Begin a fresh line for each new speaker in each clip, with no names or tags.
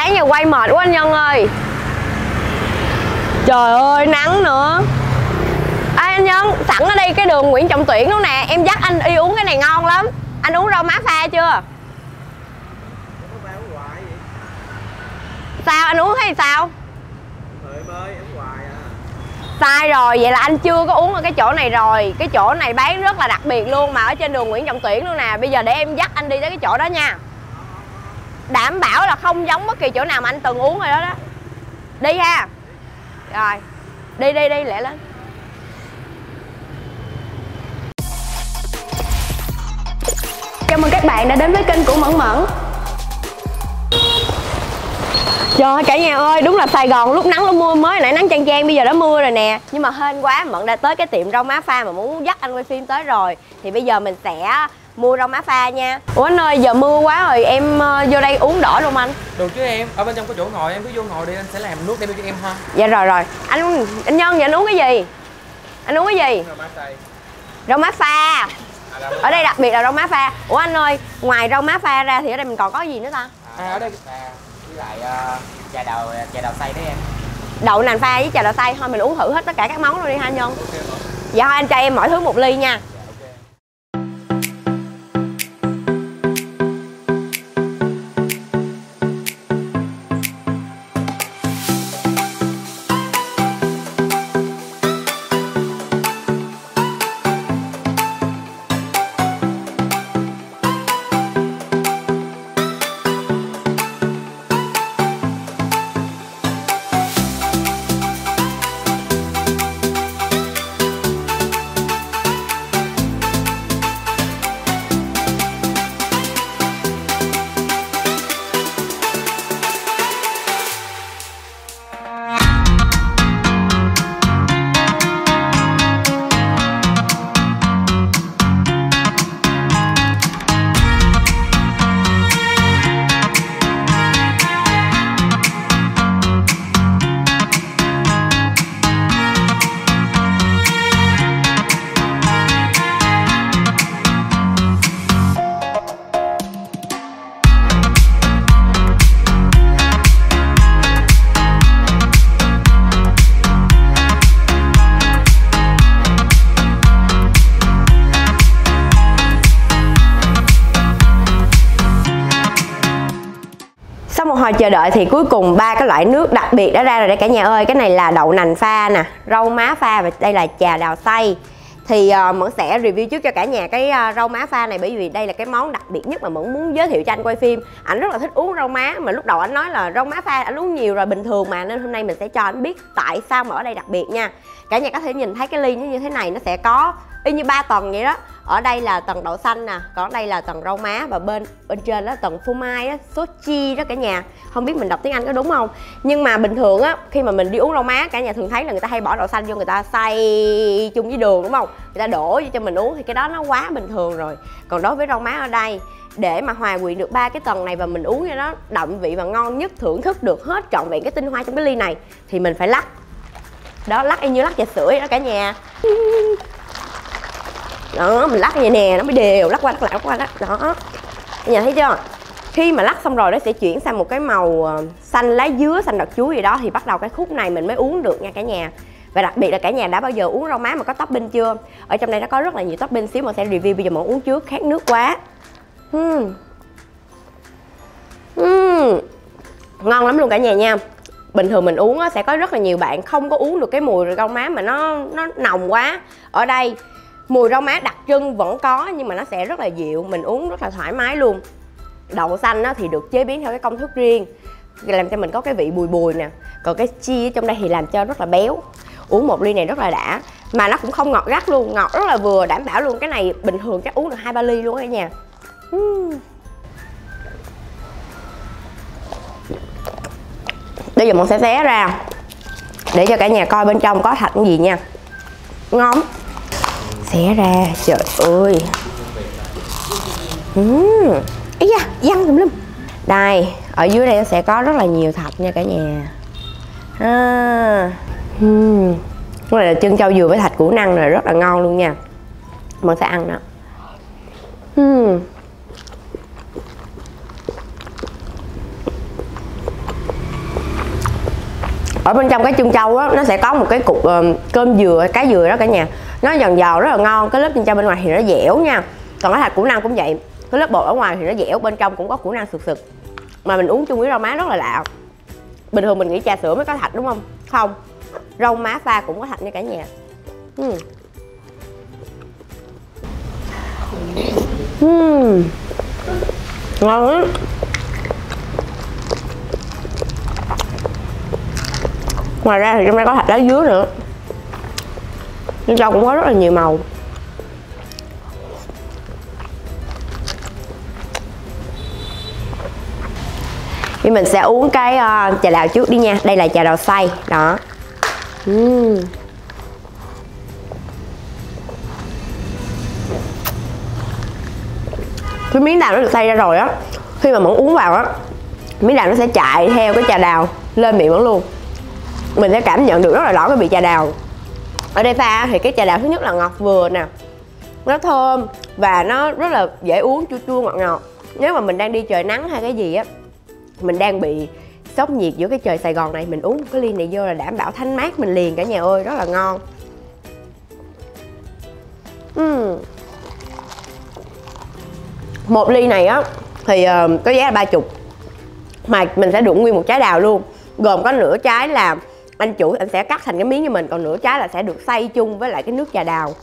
sáng giờ quay mệt quá anh Nhân ơi. Trời ơi nắng nữa. Anh Nhân, sẵn ở đây cái đường Nguyễn Trọng Tuyển luôn nè, em dắt anh đi uống cái này ngon lắm. Anh uống rau má pha chưa? Sao anh uống hay sao? Sai rồi, vậy là anh chưa có uống ở cái chỗ này rồi. Cái chỗ này bán rất là đặc biệt luôn, mà ở trên đường Nguyễn Trọng Tuyển luôn nè. Bây giờ để em dắt anh đi tới cái chỗ đó nha. Đảm bảo là không giống bất kỳ chỗ nào mà anh từng uống rồi đó đó. Đi ha. Rồi, đi lẹ lên. Chào mừng các bạn đã đến với kênh của Mẫn Mẫn. Trời ơi cả nhà ơi, đúng là Sài Gòn lúc nắng lúc mưa, mới nãy nắng chang chang bây giờ đã mưa rồi nè. Nhưng mà hên quá, Mẫn đã tới cái tiệm rau má pha mà muốn dắt anh quay phim tới rồi. Thì bây giờ mình sẽ mua rau má pha nha. Ủa anh ơi, giờ mưa quá rồi, em vô đây uống đỡ luôn anh.
Được chứ em, ở bên trong có chỗ ngồi, em cứ vô ngồi đi, anh sẽ làm nước đem cho em ha.
Dạ rồi. Anh Nhân, giờ anh uống cái gì? Anh uống cái gì? Rau má pha. Ở đây đặc biệt là rau má pha. Ủa anh ơi, ngoài rau má pha ra thì ở đây mình còn có gì nữa ta?
Ở đây với lại chà đào xay đấy em.
Đậu nành pha với chà đào xay. Thôi mình uống thử hết tất cả các món luôn đi ha anh Nhân. Dạ thôi anh cho em mọi thứ một ly nha. Sau một hồi chờ đợi thì cuối cùng ba cái loại nước đặc biệt đã ra rồi đấy cả nhà ơi. Cái này là đậu nành pha nè, rau má pha và đây là trà đào xay. Thì Mẫn sẽ review trước cho cả nhà cái rau má pha này, bởi vì đây là cái món đặc biệt nhất mà Mẫn muốn giới thiệu cho anh quay phim. Anh rất là thích uống rau má, mà lúc đầu anh nói là rau má pha anh uống nhiều rồi bình thường mà, nên hôm nay mình sẽ cho anh biết tại sao mà ở đây đặc biệt nha. Cả nhà có thể nhìn thấy cái ly nó như thế này, nó sẽ có y như 3 tầng vậy đó. Ở đây là tầng đậu xanh nè, còn ở đây là tầng rau má, và bên trên đó là tầng phô mai á, sốt chi đó cả nhà. Không biết mình đọc tiếng Anh có đúng không, nhưng mà bình thường á khi mà mình đi uống rau má, cả nhà thường thấy là người ta hay bỏ đậu xanh vô, người ta xay chung với đường đúng không, người ta đổ vô cho mình uống, thì cái đó nó quá bình thường rồi. Còn đối với rau má ở đây, để mà hòa quyện được ba cái tầng này và mình uống cho nó đậm vị và ngon nhất, thưởng thức được hết trọn vẹn cái tinh hoa trong cái ly này, thì mình phải lắc. Đó, lắc y như lắc trà sữa vậy đó cả nhà. Đó, mình lắc như vậy nè, nó mới đều, lắc qua đó. Đó, cả nhà thấy chưa? Khi mà lắc xong rồi nó sẽ chuyển sang một cái màu xanh lá dứa, xanh đọt chuối gì đó, thì bắt đầu cái khúc này mình mới uống được nha cả nhà. Và đặc biệt là cả nhà đã bao giờ uống rau má mà có topping chưa? Ở trong đây nó có rất là nhiều topping, xíu mà sẽ review, bây giờ mình uống trước, khát nước quá. Ngon lắm luôn cả nhà nha. Bình thường mình uống sẽ có rất là nhiều bạn không có uống được cái mùi rau má mà nó nồng quá. Ở đây mùi rau má đặc trưng vẫn có, nhưng mà nó sẽ rất là dịu, mình uống rất là thoải mái luôn. Đậu xanh thì được chế biến theo cái công thức riêng, làm cho mình có cái vị bùi bùi nè. Còn cái chi ở trong đây thì làm cho rất là béo. Uống một ly này rất là đã, mà nó cũng không ngọt gắt luôn, ngọt rất là vừa, đảm bảo luôn. Cái này bình thường chắc uống được 2-3 ly luôn cả nhà. Bây giờ mình sẽ xé ra để cho cả nhà coi bên trong có thạch cái gì nha. Ngon. Xé ra, trời ơi. Ý da, văng tùm lum. Đây, ở dưới đây nó sẽ có rất là nhiều thạch nha cả nhà. Cái này là chân trâu dừa với thạch củ năng rồi, rất là ngon luôn nha. Mình sẽ ăn đó. Ở bên trong cái chân trâu á, nó sẽ có một cái cục cơm dừa, cá dừa đó cả nhà. Nó giòn giòn rất là ngon. Cái lớp chân trâu bên ngoài thì nó dẻo nha. Còn cái thạch củ năng cũng vậy. Cái lớp bột ở ngoài thì nó dẻo, bên trong cũng có củ năng sực sực. Mà mình uống chung với rau má rất là lạ. Bình thường mình nghĩ trà sữa mới có thạch đúng không? Không, rau má pha cũng có thạch nha cả nhà. Ngon lắm. Ngoài ra thì trong đây có thạch lá dứa nữa. Bên trong cũng có rất là nhiều màu. Thì mình sẽ uống cái trà đào trước đi nha. Đây là trà đào xay đó. Cái miếng đào nó được xay ra rồi á, khi mà Mẫn uống vào á, miếng đào nó sẽ chạy theo cái trà đào lên miệng Mẫn luôn. Mình sẽ cảm nhận được rất là rõ cái vị trà đào. Ở đây pha thì cái trà đào thứ nhất là ngọt vừa nè, nó thơm và nó rất là dễ uống, chua chua ngọt ngọt. Nếu mà mình đang đi trời nắng hay cái gì á, mình đang bị sốc nhiệt giữa cái trời Sài Gòn này, mình uống một cái ly này vô là đảm bảo thanh mát mình liền cả nhà ơi, rất là ngon. Một ly này á thì có giá là 30, mà mình sẽ được nguyên một trái đào luôn, gồm có nửa trái là anh chủ anh sẽ cắt thành cái miếng cho mình, còn nửa trái là sẽ được xay chung với lại cái nước trà đào.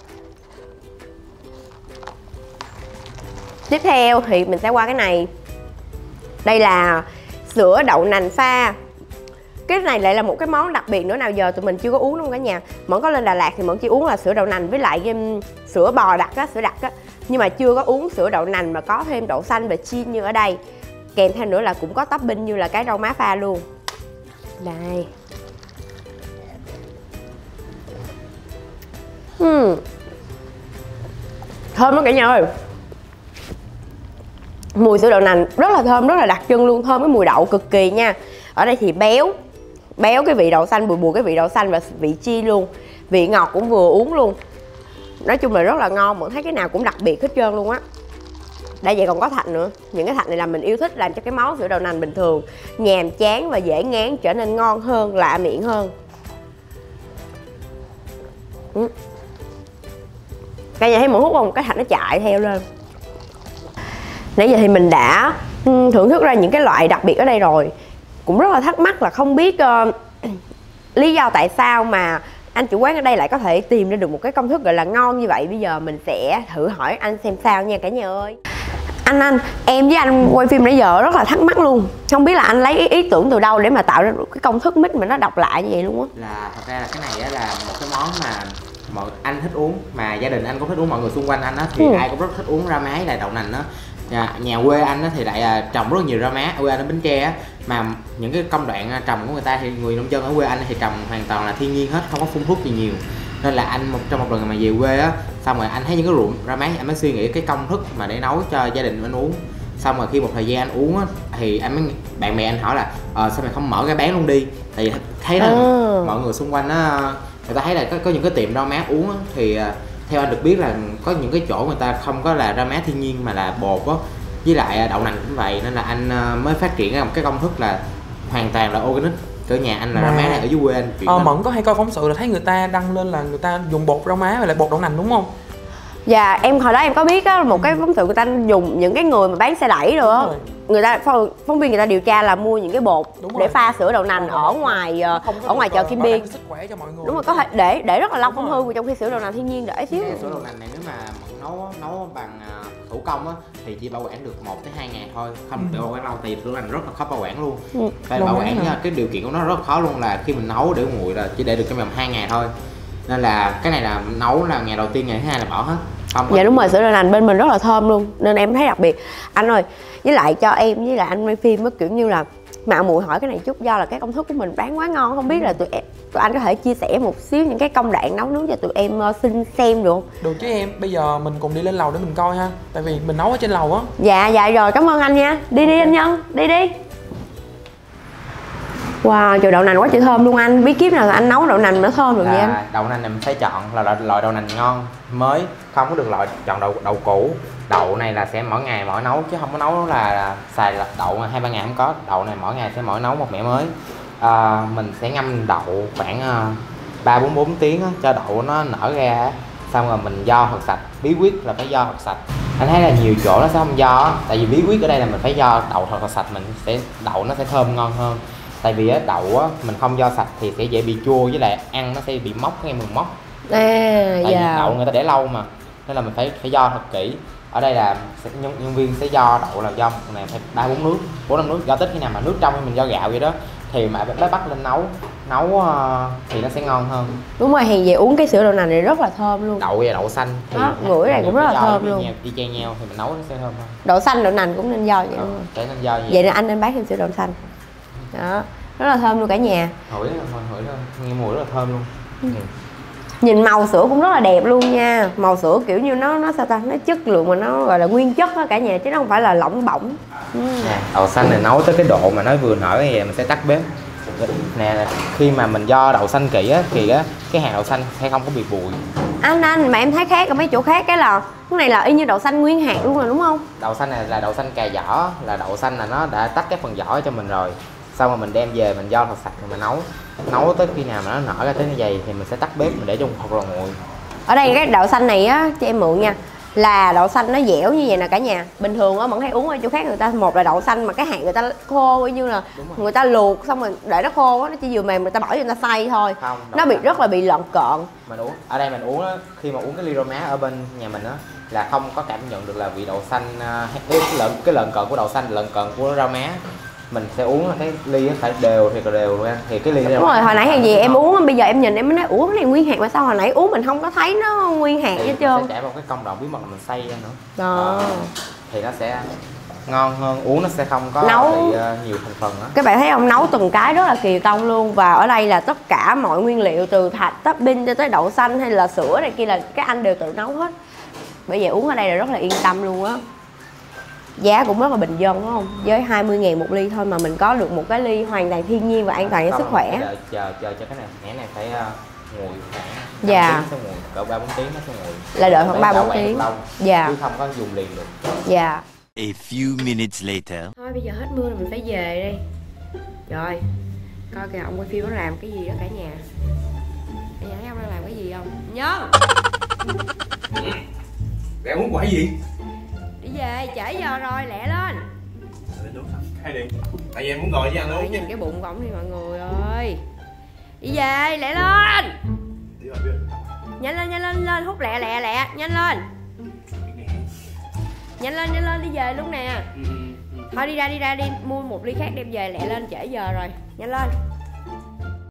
Tiếp theo thì mình sẽ qua cái này. Đây là sữa đậu nành pha. Cái này lại là một cái món đặc biệt nữa, nào giờ tụi mình chưa có uống luôn cả nhà. Mẫn có lên Đà Lạt thì Mẫn chỉ uống là sữa đậu nành với lại sữa bò đặc á, sữa đặc á. Nhưng mà chưa có uống sữa đậu nành mà có thêm đậu xanh và chiên như ở đây. Kèm theo nữa là cũng có topping như là cái rau má pha luôn. Đây. Thơm lắm cả nhà ơi. Mùi sữa đậu nành rất là thơm, rất là đặc trưng luôn, thơm cái mùi đậu cực kỳ nha. Ở đây thì béo cái vị đậu xanh, bùi bùi cái vị đậu xanh và vị chiên luôn. Vị ngọt cũng vừa uống luôn. Nói chung là rất là ngon, Mẫn thấy cái nào cũng đặc biệt hết trơn luôn á. Đây vậy còn có thạch nữa. Những cái thạch này là mình yêu thích, làm cho cái món sữa đậu nành bình thường nhàm chán và dễ ngán trở nên ngon hơn, lạ miệng hơn. Cả nhà thấy Mẫn hút không? Cái thạch nó chạy theo lên. Nãy giờ thì mình đã thưởng thức ra những cái loại đặc biệt ở đây rồi. Cũng rất là thắc mắc là không biết lý do tại sao mà anh chủ quán ở đây lại có thể tìm ra được một cái công thức gọi là ngon như vậy. Bây giờ mình sẽ thử hỏi anh xem sao nha cả nhà ơi. Anh em với anh quay phim nãy giờ rất là thắc mắc luôn. Không biết là anh lấy ý tưởng từ đâu để mà tạo ra cái công thức mix mà nó độc lạ như vậy luôn á.
Là thật ra là cái này là một cái món mà mọi anh thích uống, mà gia đình anh cũng thích uống, mọi người xung quanh anh á thì ai cũng rất thích uống rau má là đậu nành á. Nhà quê anh thì lại trồng rất nhiều rau má, quê anh ở Bến Tre á, mà những cái công đoạn trồng của người ta thì người nông dân ở quê anh thì trồng hoàn toàn là thiên nhiên hết, không có phun thuốc gì nhiều. Nên là anh trong một lần mà về quê á, xong rồi anh thấy những cái ruộng rau má, anh mới suy nghĩ cái công thức mà để nấu cho gia đình anh uống. Xong rồi khi một thời gian anh uống á, thì anh mới, bạn bè anh hỏi là sao mày không mở cái bán luôn đi, tại vì thấy là mọi người xung quanh á, người ta thấy là có những cái tiệm rau má uống á, thì theo anh được biết là có những cái chỗ người ta không có là rau má thiên nhiên mà là bột á, với lại đậu nành cũng vậy. Nên là anh mới phát triển ra một cái công thức là hoàn toàn là organic. Ở nhà anh là rau má này ở dưới quê anh.
Mẫn có hay coi phóng sự là thấy người ta đăng lên là người ta dùng bột rau má và lại bột đậu nành đúng không?
Dạ em hồi đó em có biết á, một cái phóng sự người ta dùng những cái người mà bán xe đẩy rồi á, người ta phóng viên người ta điều tra là mua những cái bột để pha sữa đậu nành ở ngoài chợ Kim Biên.
Sức khỏe cho mọi người.
Đúng rồi, có thể để rất là lâu không hư, trong khi sữa đậu nành thiên nhiên để xíu.
Sữa đậu nành này nếu mà nấu bằng thủ công á thì chỉ bảo quản được 1 tới 2 ngày thôi, không được bảo quản lâu, thì sữa đậu nành rất là khó bảo quản luôn. Tại bảo quản nha, cái điều kiện của nó rất khó luôn, là khi mình nấu để nguội là chỉ để được trong vòng 2 ngày thôi. Nên là cái này là nấu là ngày đầu tiên, ngày thứ hai là bỏ hết.
Dạ đúng rồi, sữa đậu nành bên mình rất là thơm luôn, nên em thấy đặc biệt. Anh ơi, với lại cho em với lại anh quay phim kiểu như là mạo muội hỏi cái này chút, do là cái công thức của mình bán quá ngon, không biết là tụi anh có thể chia sẻ một xíu những cái công đoạn nấu nướng cho tụi em xin xem được không?
Được chứ em, bây giờ mình cùng đi lên lầu để mình coi ha, tại vì mình nấu ở trên lầu á.
Dạ rồi, cảm ơn anh nha. Đi anh Nhân, đi. Wow, trời đậu nành quá trời thơm luôn anh. Bí kíp nào là anh nấu đậu nành nó thơm được vậy anh?
Đậu nành này mình phải chọn là loại đậu nành ngon mới, không có được chọn đậu cũ. Đậu này là sẽ mỗi ngày mỗi nấu, chứ không có nấu là xài đậu 2-3 ngày không có. Đậu này mỗi ngày sẽ mỗi nấu một mẻ mới. Mình sẽ ngâm đậu khoảng 3-4 tiếng á, cho đậu nó nở ra á. Xong rồi mình vo thật sạch, bí quyết là phải vo thật sạch. Anh thấy là nhiều chỗ nó sẽ không vo, tại vì bí quyết ở đây là mình phải vo đậu thật sạch, đậu nó sẽ thơm ngon hơn. Tại vì đậu á mình không vo sạch thì sẽ dễ bị chua, với lại ăn nó sẽ bị mốc, cái mùi mốc. Tại vì đậu người ta để lâu mà, nên là mình phải vo thật kỹ. Ở đây là nhân viên sẽ vo đậu là vo một này phải 3-4 nước, 4-5 nước, vo tích khi nào mà nước trong mình vo gạo vậy đó thì mà bắt lên nấu thì nó sẽ ngon hơn.
Đúng rồi, thì về uống cái sữa đậu nành này rất là thơm luôn.
Đậu và đậu xanh thì
ngửi này cũng rất là thơm luôn.
Y chang nhau thì mình nấu nó sẽ thơm hơn.
Đậu xanh đậu nành cũng nên vo vậy luôn.
Nên vo
vậy nên anh nên bán thêm sữa đậu xanh. Đó, rất là thơm luôn cả nhà.
Hửi nghe mùi rất là thơm luôn.
Nhìn màu sữa cũng rất là đẹp luôn nha. Màu sữa kiểu như nó sao ta, nó chất lượng mà nó gọi là nguyên chất đó cả nhà, chứ nó không phải là lỏng bỏng.
Đậu xanh này nấu tới cái độ mà nó vừa nở như vậy mình sẽ tắt bếp. Nè, khi mà mình vo đậu xanh kỹ á thì cái hạt đậu xanh sẽ không có bị bụi.
Anh mà em thấy khác ở mấy chỗ khác, cái này là y như đậu xanh nguyên hạt luôn rồi đúng không?
Đậu xanh này là đậu xanh cà vỏ, là đậu xanh là nó đã tách cái phần vỏ cho mình rồi. Xong rồi mình đem về mình vo thật sạch rồi mình nấu tới khi nào mà nó nở ra tới như vậy thì mình sẽ tắt bếp, mình để trong hột lò nguội.
Ở đây cái đậu xanh này á cho em mượn nha, là đậu xanh nó dẻo như vậy nè cả nhà. Bình thường á vẫn hay uống ở chỗ khác người ta, một là đậu xanh mà cái hạt người ta khô, như là người ta luộc xong rồi để nó khô á, nó chỉ vừa mềm người ta bỏ vô người ta xay thôi.
Không,
nó bị rất là bị lợn cợn.
Mình uống ở đây mình uống á, khi mà uống cái ly rau má ở bên nhà mình á là không có cảm nhận được là vị đậu xanh, cái lợn cợn của đậu xanh, lợn cợn của rau má. Mình sẽ uống cái ly phải đều luôn anh, thì cái ly
đúng rồi. Hồi nãy hàng gì em uống, bây giờ em nhìn em mới nói ủa cái này nguyên hạt mà sao hồi nãy uống mình không có thấy nó nguyên hạt hết trơn.
Sẽ trải vào cái công đoạn bí mật là mình xay ra nữa
đó.
Thì nó sẽ ngon hơn, uống nó sẽ không có bị nhiều thành phần đó.
Các bạn thấy không, nấu từng cái rất là kỳ công luôn. Và ở đây là tất cả mọi nguyên liệu từ thạch, topping cho tới đậu xanh hay là sữa này kia là các anh đều tự nấu hết. Bởi vậy uống ở đây là rất là yên tâm luôn á. Giá cũng rất là bình dân đúng không? Với 20.000 một ly thôi mà mình có được một cái ly hoàn toàn thiên nhiên và an toàn cho sức khỏe.
Chờ cho cái này phải nguội khoảng
dạ.
Cỡ 3-4 tiếng nó sẽ nguội.
Là đợi khoảng 3-4 tiếng. Dạ.
Chứ không có dùng liền được.
Dạ.
A few minutes later.
Thôi bây giờ hết mưa rồi mình phải về đi. Rồi. Coi kìa ông quay phim nó làm cái gì đó cả nhà. Cả nhà thấy ông đang làm cái gì không? Nhớ.
Mẹ muốn quả gì?
Đi về, trễ giờ rồi, lẹ lên.
Khai điện. Tại vì em muốn ngồi với anh luôn.
Nhìn cái bụng của ổng đi mọi người ơi. Đi về, lẹ lên. Nhanh lên, hút lẹ, nhanh lên. Nhanh lên, đi về luôn nè. Thôi đi ra đi mua một ly khác đem về, lẹ lên, trễ giờ rồi. Nhanh lên.